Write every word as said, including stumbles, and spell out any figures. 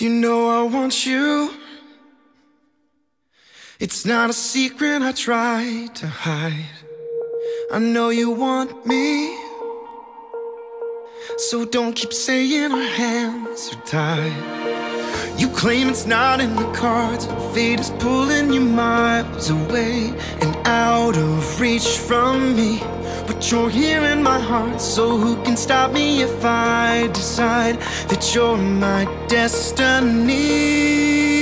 You know I want you. It's not a secret I try to hide. I know you want me, so don't keep saying our hands are tied. You claim it's not in the cards, fate is pulling you miles away and out of reach from me. But you're here in my heart, so who can stop me if I decide that you're my destiny?